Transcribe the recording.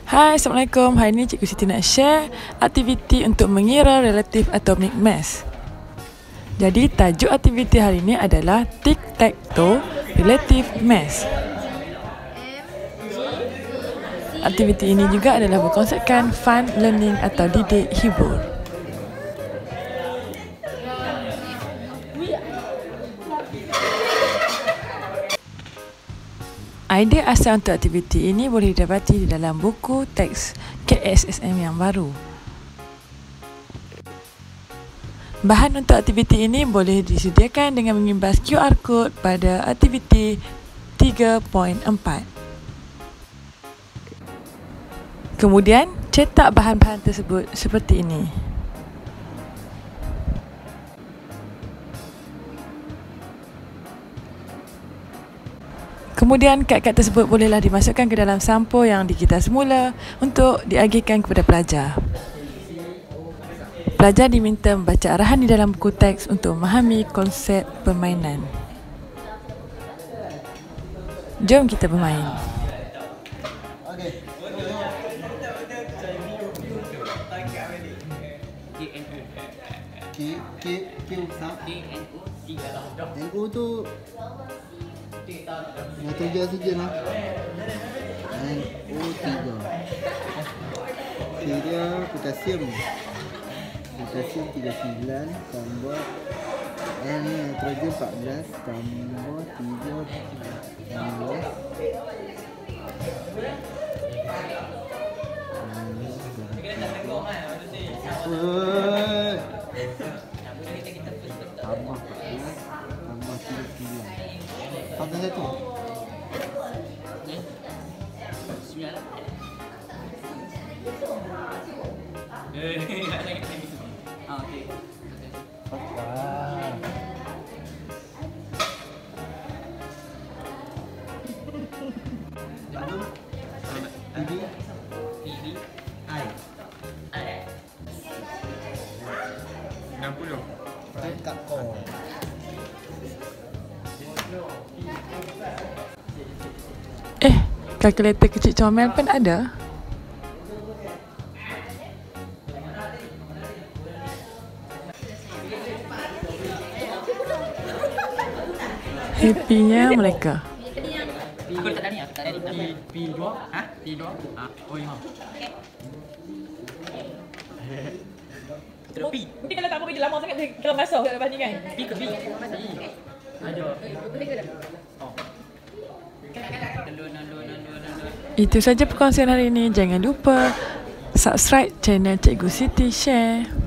Hai, Assalamualaikum. Hari ini Cikgu Siti nak share aktiviti untuk mengira relatif atomik mass. Jadi, tajuk aktiviti hari ini adalah tic-tac-toe relative mass. Aktiviti ini juga adalah berkonsepkan fun learning atau didik hibur. Idea asal untuk aktiviti ini boleh didapati di dalam buku teks KSSM yang baru. Bahan untuk aktiviti ini boleh disediakan dengan mengimbas QR code pada aktiviti 3.4. Kemudian, cetak bahan-bahan tersebut seperti ini. Kemudian kad-kad tersebut bolehlah dimasukkan ke dalam sampul yang digital semula untuk diagihkan kepada pelajar. Pelajar diminta membaca arahan di dalam buku teks untuk memahami konsep permainan. Jom kita bermain. NO tu yang kerja saja lah. NO3. Okey, dia potasium 39 tambah N nitrogen 14 tambah 3 tambah 39 tambah satu. Kalkulator kecil comel pun ada. Happynya mereka. Aku tak tanya, P2, P2, oh ya. Terus P. Mungkin kalau kamu kerja lama sangat kalau masuk kat lepas ni kan. P ke B? Ada. Oh. Itu saja perkongsian hari ini. Jangan lupa subscribe channel Cikgu Siti Share.